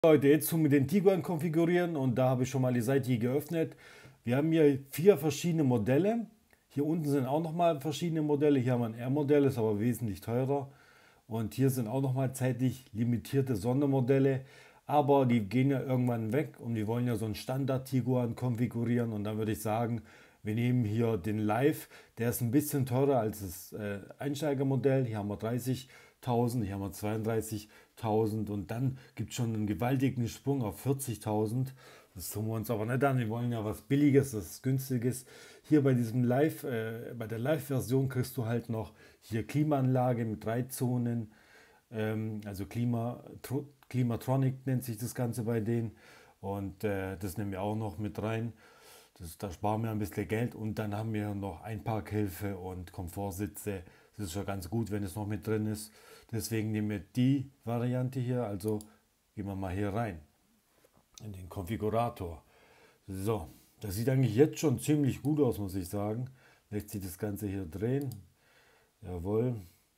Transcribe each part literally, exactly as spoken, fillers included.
Leute, jetzt tun wir den Tiguan konfigurieren und da habe ich schon mal die Seite hier geöffnet. Wir haben hier vier verschiedene Modelle. Hier unten sind auch nochmal verschiedene Modelle. Hier haben wir ein R-Modell, ist aber wesentlich teurer. Und hier sind auch nochmal zeitlich limitierte Sondermodelle. Aber die gehen ja irgendwann weg und wir wollen ja so einen Standard-Tiguan konfigurieren. Und dann würde ich sagen, wir nehmen hier den Live. Der ist ein bisschen teurer als das äh, Einsteigermodell. Hier haben wir dreißigtausend, hier haben wir zweiunddreißigtausend und dann gibt es schon einen gewaltigen Sprung auf vierzigtausend. Das tun wir uns aber nicht an. Wir wollen ja was Billiges, was Günstiges. Hier bei diesem Live, äh, bei der Live-Version kriegst du halt noch hier Klimaanlage mit drei Zonen. Ähm, also Klima, Tro, Klimatronic nennt sich das Ganze bei denen. Und äh, das nehmen wir auch noch mit rein. Das, da sparen wir ein bisschen Geld und dann haben wir noch Einparkhilfe und Komfortsitze. Das ist schon ganz gut, wenn es noch mit drin ist. Deswegen nehmen wir die Variante hier. Also gehen wir mal hier rein in den Konfigurator. So, das sieht eigentlich jetzt schon ziemlich gut aus, muss ich sagen. Lässt sich das Ganze hier drehen. Jawohl.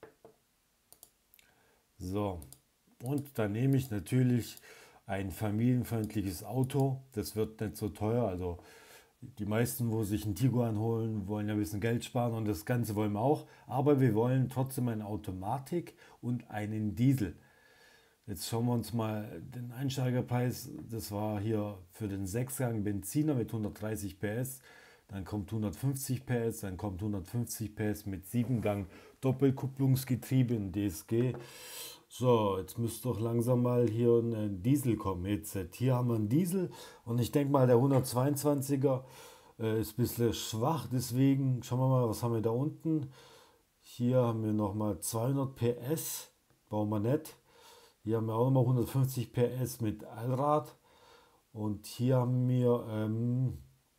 So, und dann nehme ich natürlich ein familienfreundliches Auto. Das wird nicht so teuer. Also die meisten, wo sich einen Tiguan holen, wollen ja ein bisschen Geld sparen und das Ganze wollen wir auch. Aber wir wollen trotzdem eine Automatik und einen Diesel. Jetzt schauen wir uns mal den Einsteigerpreis. Das war hier für den Sechsgang Benziner mit hundertdreißig P S. Dann kommt hundertfünfzig P S, dann kommt hundertfünfzig P S mit sieben Gang Doppelkupplungsgetriebe in D S G. So, jetzt müsste doch langsam mal hier ein Diesel kommen. Jetzt, hier haben wir einen Diesel und ich denke mal, der hundertzweiundzwanziger äh, ist ein bisschen schwach. Deswegen schauen wir mal, was haben wir da unten. Hier haben wir nochmal zweihundert P S, brauchen wir nicht. Hier haben wir auch nochmal hundertfünfzig P S mit Allrad. Und hier haben wir ähm,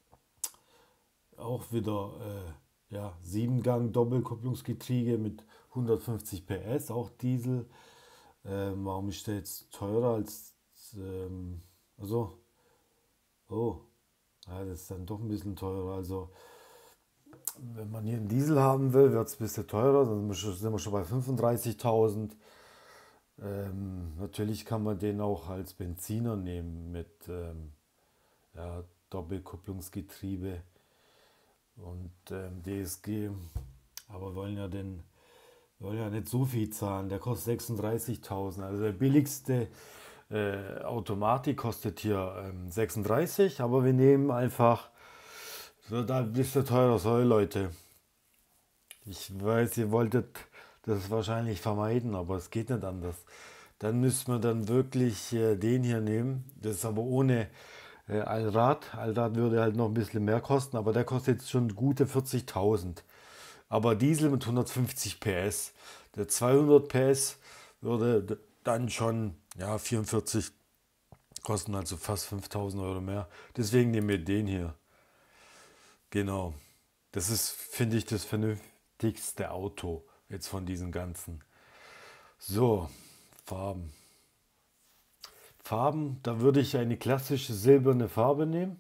auch wieder äh, ja, sieben Gang Doppelkupplungsgetriebe mit hundertfünfzig P S, auch Diesel. Ähm, warum ist der jetzt teurer als, ähm, also, oh, ja, das ist dann doch ein bisschen teurer. Also, wenn man hier einen Diesel haben will, wird es ein bisschen teurer, dann sind wir schon bei fünfunddreißigtausend. Ähm, natürlich kann man den auch als Benziner nehmen mit ähm, ja, Doppelkupplungsgetriebe und ähm, D S G, aber wir wollen ja den wir wollen ja nicht so viel zahlen. Der kostet sechsunddreißigtausend. Also der billigste äh, Automatik kostet hier ähm, sechsunddreißig, aber wir nehmen einfach, so, da bist du teurer, sorry Leute. Ich weiß, ihr wolltet das wahrscheinlich vermeiden, aber es geht nicht anders. Dann müssen wir dann wirklich äh, den hier nehmen. Das ist aber ohne äh, Allrad. Allrad würde halt noch ein bisschen mehr kosten, aber der kostet jetzt schon gute vierzigtausend. Aber Diesel mit hundertfünfzig P S. Der zweihundert P S würde dann schon ja, vierundvierzig kosten, also fast fünftausend Euro mehr. Deswegen nehmen wir den hier. Genau. Das ist, finde ich, das vernünftigste Auto jetzt von diesen ganzen. So, Farben. Farben, da würde ich eine klassische silberne Farbe nehmen.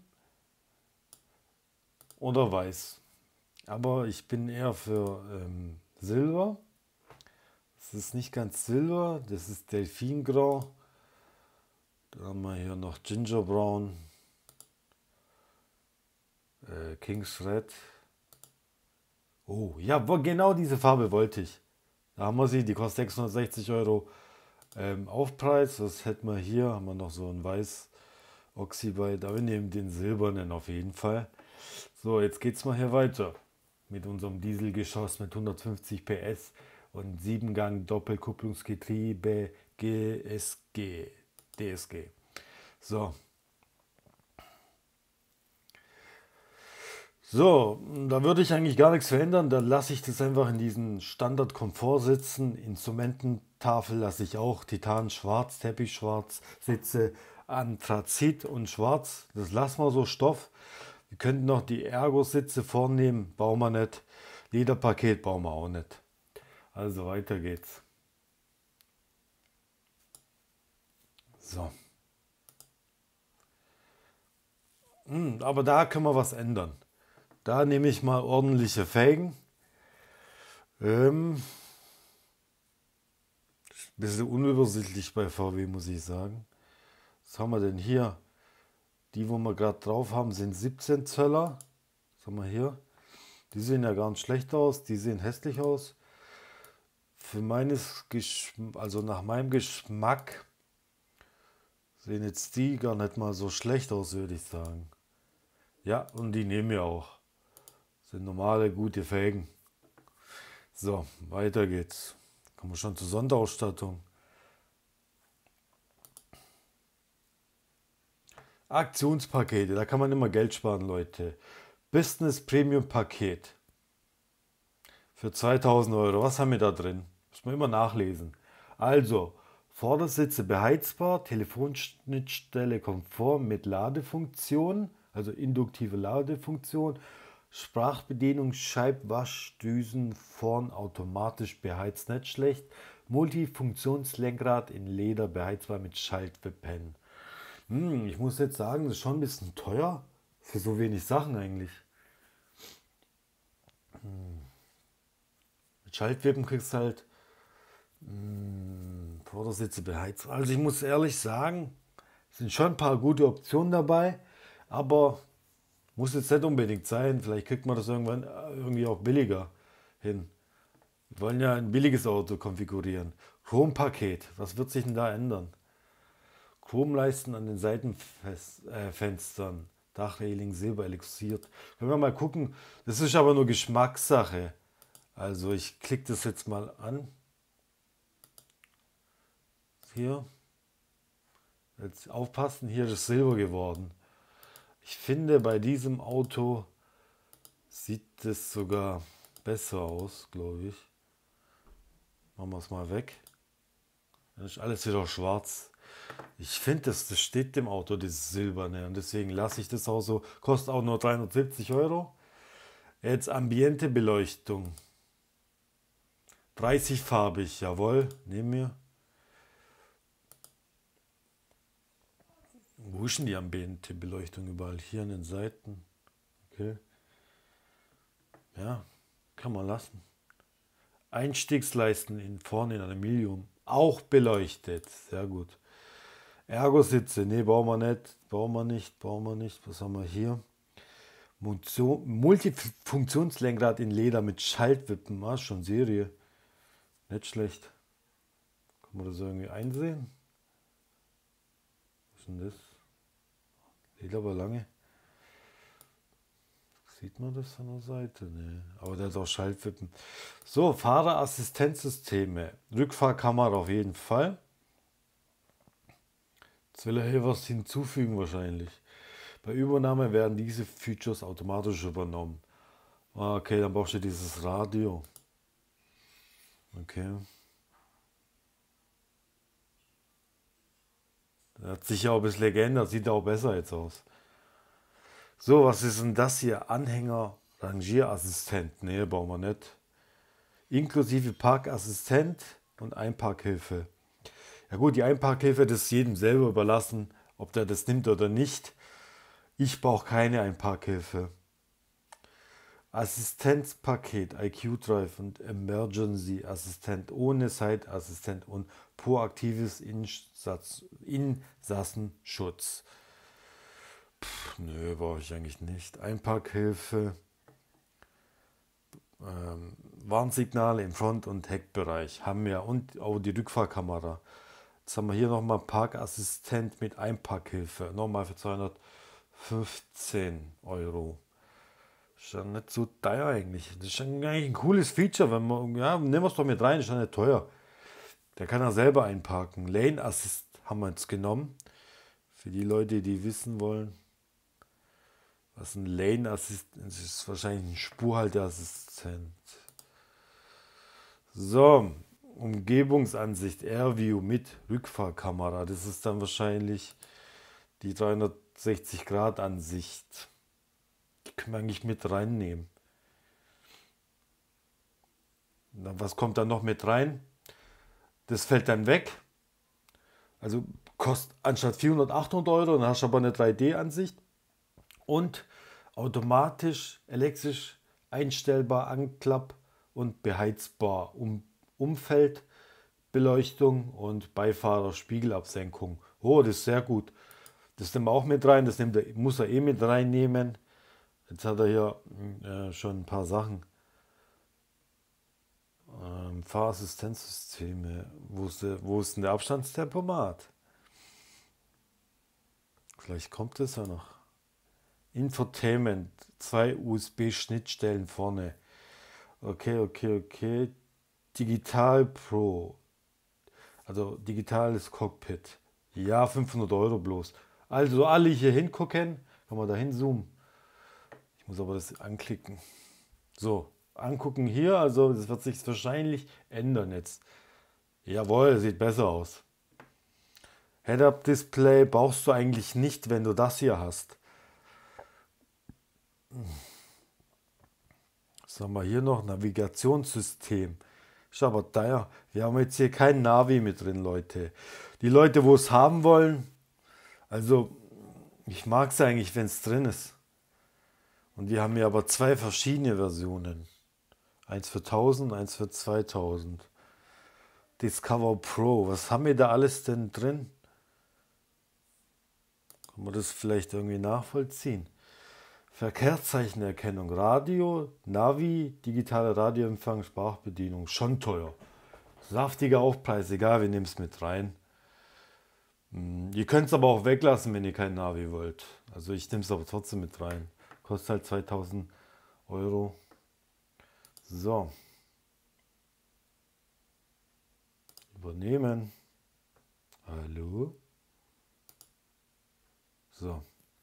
Oder weiß. Aber ich bin eher für ähm, Silber. Das ist nicht ganz Silber, das ist Delfingrau. Dann haben wir hier noch Ginger Brown, äh, King's Red. Oh, ja, genau diese Farbe wollte ich. Da haben wir sie, die kostet sechshundertsechzig Euro ähm, Aufpreis. Was hätten wir hier? Haben wir noch so ein Weiß Oxybite, aber wir nehmen den silbernen auf jeden Fall. So, jetzt geht's mal hier weiter mit unserem Dieselgeschoss mit hundertfünfzig P S und sieben Gang Doppelkupplungsgetriebe G S G, D S G. So. So, da würde ich eigentlich gar nichts verändern. Da lasse ich das einfach in diesen Standard-Komfort sitzen. Instrumententafel lasse ich auch Titan schwarz, Teppich schwarz, Sitze Anthrazit und schwarz. Das lassen wir so Stoff. Wir könnten noch die Ergo-Sitze vornehmen, bauen wir nicht. Lederpaket bauen wir auch nicht. Also weiter geht's. So. Hm, aber da können wir was ändern. Da nehme ich mal ordentliche Felgen. Ähm, bisschen unübersichtlich bei V W, muss ich sagen. Was haben wir denn hier? Die, wo wir gerade drauf haben, sind siebzehn Zöller. Was haben wir hier? Die sehen ja gar nicht schlecht aus, die sehen hässlich aus. Für meines Geschm also nach meinem Geschmack sehen jetzt die gar nicht mal so schlecht aus, würde ich sagen. Ja, und die nehmen wir auch. Sind normale, gute Felgen. So, weiter geht's. Kommen wir schon zur Sonderausstattung. Aktionspakete, da kann man immer Geld sparen, Leute. Business Premium Paket für zweitausend Euro. Was haben wir da drin? Muss man immer nachlesen. Also, Vordersitze beheizbar, Telefonschnittstelle Komfort mit Ladefunktion, also induktive Ladefunktion, Sprachbedienung, Scheibwaschdüsen, vorn automatisch beheizt, nicht schlecht, Multifunktionslenkrad in Leder beheizbar mit Schaltwippen. Hm, ich muss jetzt sagen, das ist schon ein bisschen teuer für so wenig Sachen eigentlich. Hm. Mit Schaltwippen kriegst du halt hm, Vordersitze beheizt. Also ich muss ehrlich sagen, es sind schon ein paar gute Optionen dabei, aber muss jetzt nicht unbedingt sein. Vielleicht kriegt man das irgendwann irgendwie auch billiger hin. Wir wollen ja ein billiges Auto konfigurieren. Chrompaket, was wird sich denn da ändern? Chromleisten an den Seitenfenstern, Dachreling silber elixiert. Können wir mal gucken. Das ist aber nur Geschmackssache. Also ich klicke das jetzt mal an. Hier. Jetzt aufpassen, hier ist Silber geworden. Ich finde, bei diesem Auto sieht es sogar besser aus, glaube ich. Machen wir es mal weg. Dann ist alles wieder schwarz. Ich finde, das, das steht dem Auto, dieses Silberne. Und deswegen lasse ich das auch so. Kostet auch nur dreihundertsiebzig Euro. Jetzt Ambiente-Beleuchtung. dreißig-farbig, jawohl, nehmen wir. Wo ist denn die Ambiente-Beleuchtung überall? Hier an den Seiten. Okay. Ja, kann man lassen. Einstiegsleisten in vorne in Aluminium. Auch beleuchtet. Sehr gut. Ergo-Sitze. Ne, brauchen wir nicht. Brauchen wir nicht. Brauchen wir nicht. Was haben wir hier? Multifunktionslenkrad in Leder mit Schaltwippen. Ah, schon Serie. Nicht schlecht. Kann man das irgendwie einsehen? Was ist denn das? Leder aber lange. Sieht man das an der Seite? Nee. Aber der hat auch Schaltwippen. So, Fahrerassistenzsysteme. Rückfahrkamera auf jeden Fall. Jetzt will er hier was hinzufügen wahrscheinlich. Bei Übernahme werden diese Features automatisch übernommen. Okay, dann brauchst du dieses Radio. Okay. Der hat sich ja auch ein bisschen geändert. Sieht auch besser jetzt aus. So, was ist denn das hier? Anhänger, Rangierassistent. Ne, brauchen wir nicht. Inklusive Parkassistent und Einparkhilfe. Ja gut, die Einparkhilfe, das ist jedem selber überlassen, ob der das nimmt oder nicht. Ich brauche keine Einparkhilfe. Assistenzpaket, I Q Drive und Emergency Assistent ohne Side-Assistent und proaktives Insatz, Insassenschutz. Pff, nö, brauche ich eigentlich nicht. Einparkhilfe, ähm, Warnsignale im Front- und Heckbereich haben wir und auch die Rückfahrkamera. Jetzt haben wir hier nochmal Parkassistent mit Einparkhilfe, nochmal für zweihundertfünfzehn Euro. Ist ja nicht so teuer eigentlich. Das ist eigentlich ein cooles Feature, wenn man, ja, nehmen wir es doch mit rein, ist ja nicht teuer. Der kann er selber einparken. Lane Assist haben wir jetzt genommen. Für die Leute, die wissen wollen, was ein Lane Assistent ist, ist wahrscheinlich ein Spurhalteassistent. So, Umgebungsansicht, Airview mit Rückfahrkamera. Das ist dann wahrscheinlich die dreihundertsechzig Grad Ansicht. Die können wir eigentlich mit reinnehmen. Dann, was kommt dann noch mit rein? Das fällt dann weg. Also kostet anstatt vierhundert, achthundert Euro, dann hast du aber eine drei D Ansicht. Und automatisch, elektrisch einstellbar, anklapp- und beheizbar. Um, Umfeldbeleuchtung und Beifahrerspiegelabsenkung. Oh, das ist sehr gut. Das nehmen wir auch mit rein. Das nimmt er, muss er eh mit reinnehmen. Jetzt hat er hier äh, schon ein paar Sachen. Ähm, Fahrassistenzsysteme. Wo ist, der, wo ist denn der Abstandstempomat? Vielleicht kommt es ja noch. Infotainment. Zwei U S B-Schnittstellen vorne. Okay, okay, okay. Digital Pro. Also digitales Cockpit. Ja, fünfhundert Euro bloß. Also alle hier hingucken. Kann man da hinzoomen. Ich muss aber das anklicken. So, angucken hier. Also das wird sich wahrscheinlich ändern jetzt. Jawohl, sieht besser aus. Head-Up-Display brauchst du eigentlich nicht, wenn du das hier hast. Was haben wir hier noch? Navigationssystem. Ist aber teuer. Wir haben jetzt hier kein Navi mit drin, Leute. Die Leute, wo es haben wollen, also ich mag es eigentlich, wenn es drin ist. Und wir haben hier aber zwei verschiedene Versionen. Eins für tausend, eins für zweitausend. Discover Pro. Was haben wir da alles denn drin? Kann man das vielleicht irgendwie nachvollziehen? Verkehrszeichenerkennung, Radio, Navi, digitale Radioempfang, Sprachbedienung. Schon teuer. Saftiger Aufpreis, egal, wir nehmen es mit rein. Ihr könnt es aber auch weglassen, wenn ihr kein Navi wollt. Also ich nehme es aber trotzdem mit rein. Kostet halt zweitausend Euro. So. Übernehmen. Hallo. So.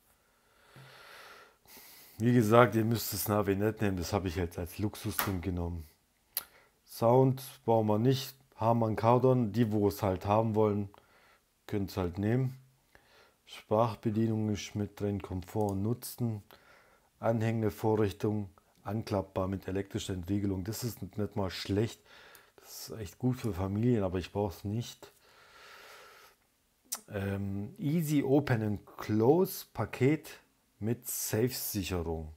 Wie gesagt, ihr müsst das Navi nicht nehmen. Das habe ich jetzt als Luxusding genommen. Sound brauchen wir nicht. Harman Kardon. Die, wo es halt haben wollen, können es halt nehmen. Sprachbedienung ist mit drin. Komfort und Nutzen. Anhängevorrichtung. Anklappbar mit elektrischer Entriegelung. Das ist nicht mal schlecht. Das ist echt gut für Familien, aber ich brauche es nicht. Ähm, Easy Open and Close Paket mit Safe-Sicherung.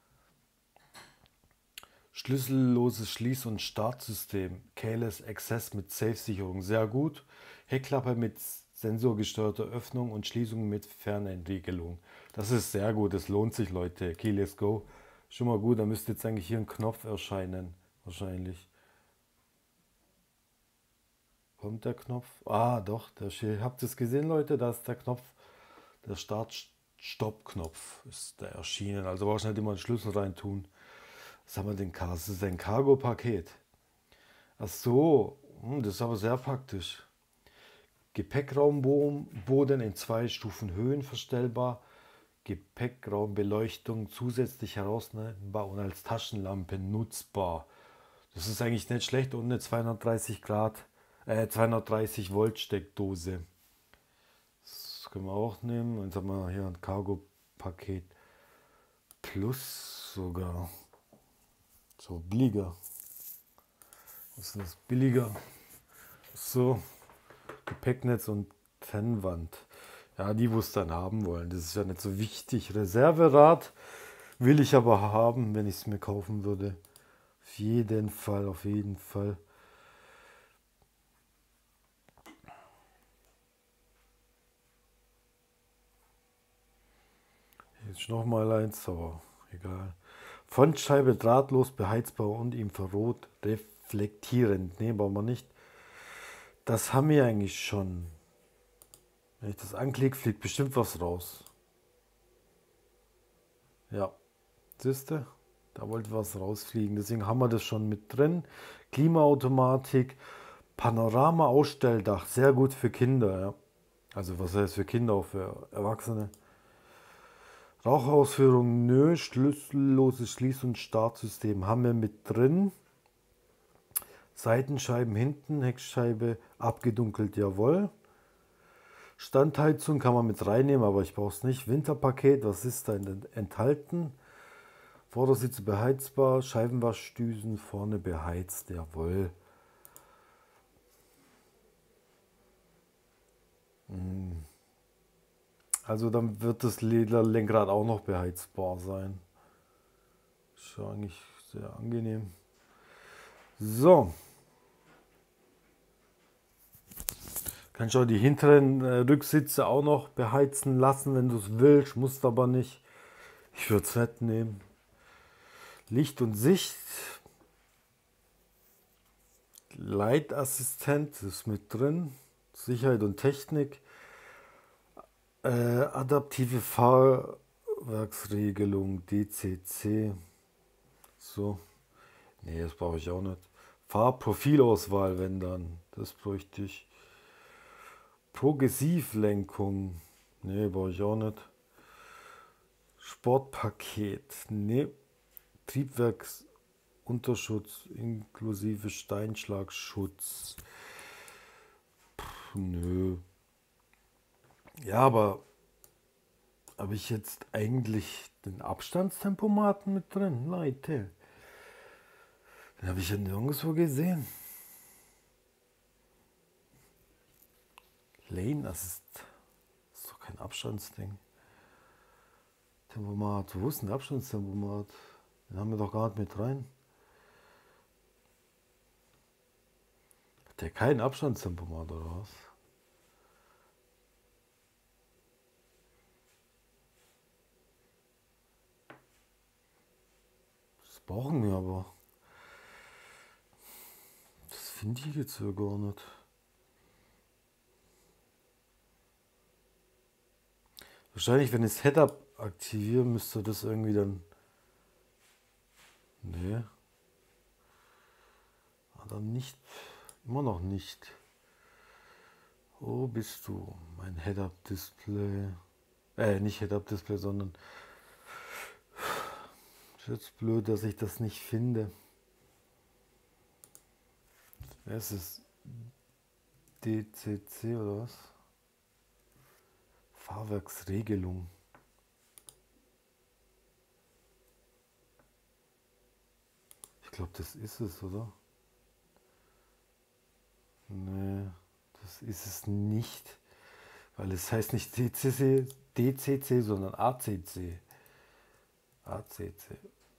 Schlüsselloses Schließ- und Startsystem. Keyless Access mit Safe-Sicherung. Sehr gut. Heckklappe mit sensorgesteuerter Öffnung und Schließung mit Fernentriegelung. Das ist sehr gut. Das lohnt sich, Leute. Keyless Go. Schon mal gut. Da müsste jetzt eigentlich hier ein Knopf erscheinen. Wahrscheinlich. Kommt der Knopf? Ah, doch. Der, habt ihr es gesehen, Leute? Da ist der Knopf. Der Start-Stopp-Knopf ist da erschienen. Also brauchst du nicht immer einen Schlüssel rein tun. Was haben wir denn? Das ist ein Cargo-Paket. Ach so, hm, das ist aber sehr praktisch. Gepäckraumboden in zwei Stufen Höhen verstellbar. Gepäckraumbeleuchtung zusätzlich herausnehmbar und als Taschenlampe nutzbar. Das ist eigentlich nicht schlecht und eine zweihundertdreißig Grad, äh, zweihundertdreißig Volt Steckdose. Das können wir auch nehmen. Jetzt haben wir hier ein Cargo-Paket Plus sogar. So billiger. Was ist das? Billiger. So, Gepäcknetz und Trennwand. Ja, die, wo es dann haben wollen. Das ist ja nicht so wichtig. Reserverad will ich aber haben, wenn ich es mir kaufen würde. Auf jeden Fall, auf jeden Fall. Jetzt noch mal eins, aber egal. Frontscheibe drahtlos, beheizbar und Infrarot reflektierend. Ne, brauchen wir nicht. Das haben wir eigentlich schon. Wenn ich das anklicke, fliegt bestimmt was raus. Ja, siehst du? Da wollte was rausfliegen. Deswegen haben wir das schon mit drin. Klimaautomatik, Panorama-Ausstelldach. Sehr gut für Kinder. Ja. Also was heißt für Kinder, auch für Erwachsene. Rauchausführung, nö. Schlüsselloses Schließ- und Startsystem haben wir mit drin. Seitenscheiben hinten, Heckscheibe abgedunkelt, jawohl. Standheizung kann man mit reinnehmen, aber ich brauche es nicht. Winterpaket, was ist da enthalten? Vordersitze beheizbar, Scheibenwaschdüsen vorne beheizt, jawohl. Also dann wird das Lederlenkrad auch noch beheizbar sein. Ist ja eigentlich sehr angenehm. So. Kannst auch die hinteren äh, Rücksitze auch noch beheizen lassen, wenn du es willst, musst aber nicht. Ich würde es nicht nehmen. Licht und Sicht. Leitassistent ist mit drin. Sicherheit und Technik. Äh, adaptive Fahrwerksregelung, D C C. So. Nee, das brauche ich auch nicht. Fahrprofilauswahl, wenn dann. Das bräuchte ich. Progressivlenkung. Nee, brauche ich auch nicht. Sportpaket. Nee. Triebwerksunterschutz inklusive Steinschlagschutz. Puh, nö. Ja, aber habe ich jetzt eigentlich den Abstandstempomaten mit drin? Leute. Den habe ich ja nirgendwo gesehen. Lane Assist. Das ist doch kein Abstandsding. Tempomat. Wo ist denn der Abstandstempomat? Den haben wir doch gar nicht mit rein. Hat der keinen Abstandstempomat oder was? Das brauchen wir aber. Das finde ich jetzt so gar nicht. Wahrscheinlich, wenn ich das Head-Up aktiviere, müsste das irgendwie dann... Nee. Aber nicht. Immer noch nicht. Wo bist du? Mein Head-Up-Display. Äh, nicht Head-Up-Display, sondern... Ist jetzt blöd, dass ich das nicht finde. Es ist D C C oder was? Fahrwerksregelung. Ich glaube, das ist es, oder? Nee, das ist es nicht. Weil es heißt nicht D C C, D C C, sondern A C C. A C C.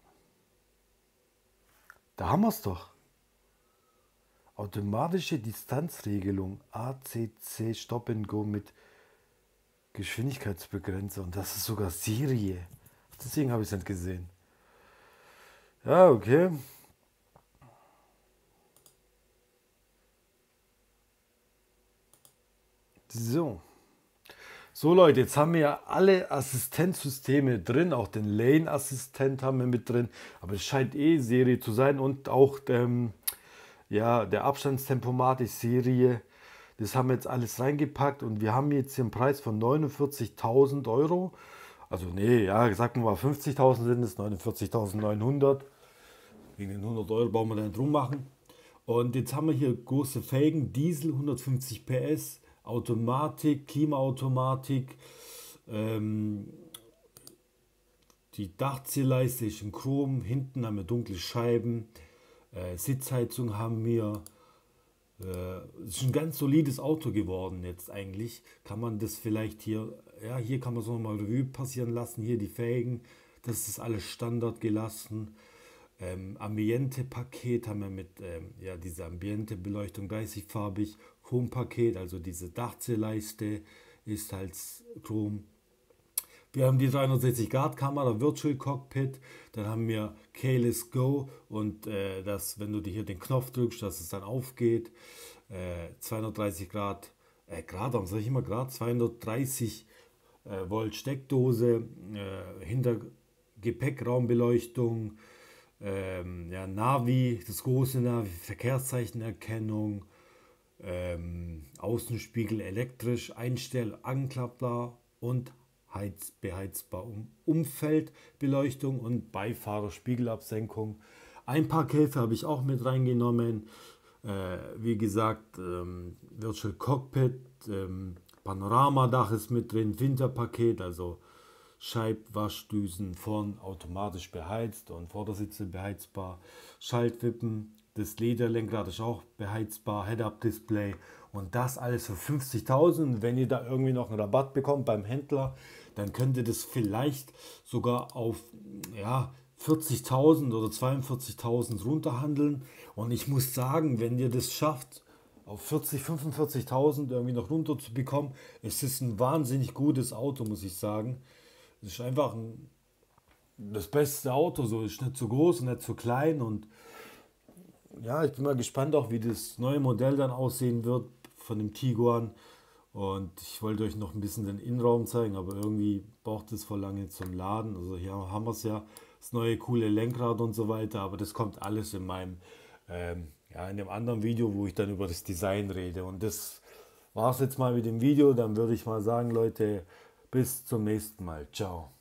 Da haben wir es doch. Automatische Distanzregelung. A C C Stop and Go mit Geschwindigkeitsbegrenzer. Und das ist sogar Serie. Deswegen habe ich es nicht gesehen. Ja, okay. So. So Leute, jetzt haben wir ja alle Assistenzsysteme drin, auch den Lane-Assistent haben wir mit drin, aber es scheint eh Serie zu sein und auch ähm, ja, der Abstandstempomat ist Serie. Das haben wir jetzt alles reingepackt und wir haben jetzt hier einen Preis von neunundvierzigtausend Euro. Also nee, ja, sagen wir mal fünfzigtausend sind es, neunundvierzigtausendneunhundert. Wegen den hundert Euro brauchen wir dann drum machen. Und jetzt haben wir hier große Felgen, Diesel hundertfünfzig P S, Automatik, Klimaautomatik, ähm, die Dachzierleiste ist in Chrom, hinten haben wir dunkle Scheiben, äh, Sitzheizung haben wir. Äh, ist ein ganz solides Auto geworden jetzt eigentlich. Kann man das vielleicht hier, ja, hier kann man es nochmal Revue passieren lassen, hier die Felgen, das ist alles Standard gelassen. Ähm, Ambiente-Paket haben wir mit, ähm, ja, diese Ambiente-Beleuchtung dreißigfarbig, Chrompaket, also diese Dachzierleiste ist halt Chrom. Wir haben die dreihundertsechzig Grad Kamera, Virtual Cockpit, dann haben wir Keyless Go und äh, das, wenn du hier den Knopf drückst, dass es dann aufgeht. Äh, zweihundertdreißig Grad, äh, Grad, warum sage ich immer Grad? zweihundertdreißig äh, Volt Steckdose, äh, hinter Gepäckraumbeleuchtung, ähm, ja, Navi, das große Navi, Verkehrszeichenerkennung, ähm, Außenspiegel elektrisch, einstell, anklappbar und heiz, beheizbar um, Umfeldbeleuchtung und Beifahrerspiegelabsenkung. Einparkhilfe habe ich auch mit reingenommen. Äh, wie gesagt, ähm, Virtual Cockpit, ähm, Panoramadach ist mit drin, Winterpaket, also Scheibwaschdüsen vorn automatisch beheizt und Vordersitze beheizbar, Schaltwippen, das Lederlenkrad ist auch beheizbar, Head-Up-Display und das alles für fünfzigtausend. Wenn ihr da irgendwie noch einen Rabatt bekommt beim Händler, dann könnt ihr das vielleicht sogar auf ja, vierzigtausend oder zweiundvierzigtausend runterhandeln. Und ich muss sagen, wenn ihr das schafft, auf vierzig, fünfundvierzigtausend irgendwie noch runter zu bekommen. Es ist ein wahnsinnig gutes Auto, muss ich sagen. Es ist einfach ein, das beste Auto, so ist nicht zu groß und nicht zu klein und ja, ich bin mal gespannt auch, wie das neue Modell dann aussehen wird von dem Tiguan. Und ich wollte euch noch ein bisschen den Innenraum zeigen, aber irgendwie braucht es voll lange zum Laden. Also hier haben wir es ja, das neue coole Lenkrad und so weiter, aber das kommt alles in meinem, ähm, ja, in dem anderen Video, wo ich dann über das Design rede. Und das war es jetzt mal mit dem Video. Dann würde ich mal sagen, Leute, bis zum nächsten Mal. Ciao.